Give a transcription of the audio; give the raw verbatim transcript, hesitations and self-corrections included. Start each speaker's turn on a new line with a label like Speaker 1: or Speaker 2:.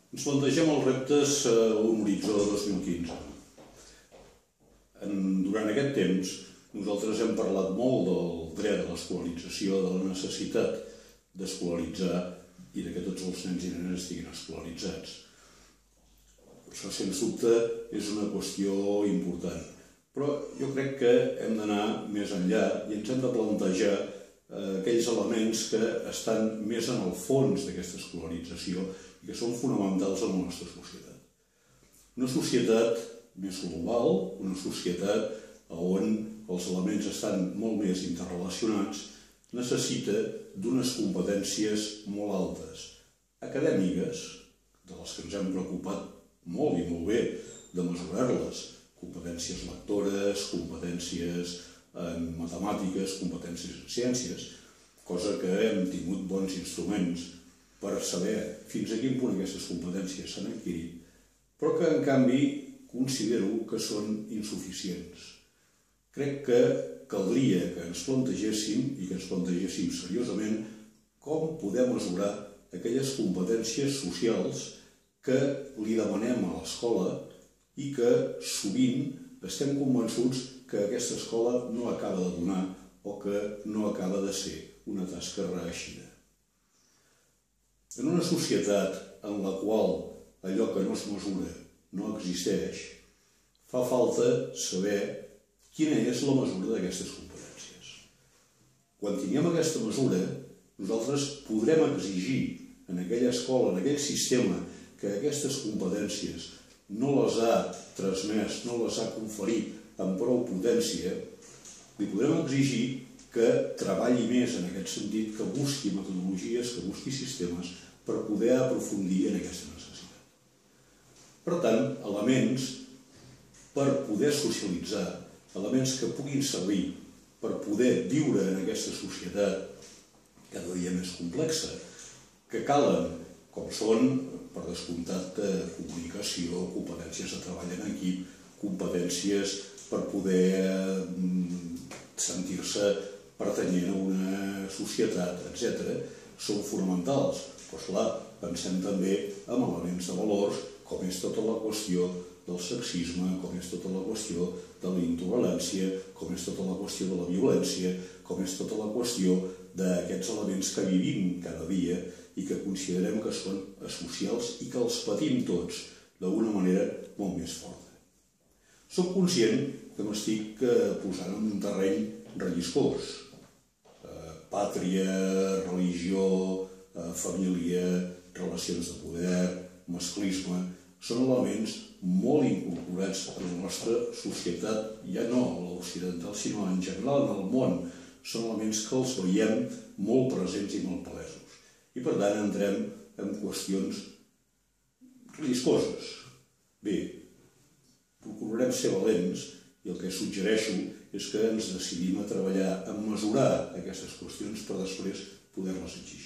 Speaker 1: Ens plantegem els reptes a un horitzó de dos mil quinze. Durant aquest temps, nosaltres hem parlat molt del dret a l'escolarització, de la necessitat d'escolaritzar i que tots els nens i nenes estiguin escolaritzats. Això, sens dubte, és una qüestió important. Però jo crec que hem d'anar més enllà i ens hem de plantejar aquells elements que estan més en el fons d'aquesta escolarització i que són fonamentals en la nostra societat. Una societat més global, una societat on els elements estan molt més interrelacionats, necessita d'unes competències molt altes, acadèmiques, de les que ens hem preocupat molt i molt bé de mesurar-les, competències lectores, competències en matemàtiques, competències en ciències, cosa que hem tingut bons instruments per saber fins a quin punt aquestes competències s'han adquirit, però que, en canvi, considero que són insuficients. Crec que caldria que ens plantegéssim, i que ens plantegéssim seriosament, com podem mesurar aquelles competències socials que li demanem a l'escola i que sovint estem convençuts que aquesta escola no acaba de donar o que no acaba de ser una tasca reeixida. En una societat en la qual allò que no es mesura no existeix, fa falta saber quina és la mesura d'aquestes competències. Quan tinguem aquesta mesura, nosaltres podrem exigir en aquella escola, en aquell sistema, que aquestes competències no les ha transmès, no les ha conferit amb prou potència, li podrem exigir que treballi més en aquest sentit, que busqui metodologies, que busqui sistemes per poder aprofundir en aquesta necessitat. Per tant, elements per poder socialitzar, elements que puguin servir per poder viure en aquesta societat cada dia més complexa, que calen, com són, per descomptat, comunicació, competències de treball en equip, competències per poder sentir-se pertanyent a una societat, etcètera, són fonamentals. Però, esclar, pensem també en elements de valors, com és tota la qüestió del sexisme, com és tota la qüestió de la intolerància, com és tota la qüestió de la violència, com és tota la qüestió d'aquests elements que vivim cada dia i que considerem que són asocials i que els patim tots d'una manera molt més forta. Soc conscient que m'estic posant en un terreny relliscós. Pàtria, religió, família, relacions de poder, masclisme, són elements molt incorporats en la nostra societat, ja no a l'occidental, sinó en general en el món. Són elements que els veiem molt presents i molt palesos. I, per tant, entrem en qüestions relliscoses. Bé, procurarem ser valents i el que suggereixo és que ens decidim a treballar en mesurar aquestes qüestions per després poder-les exigir.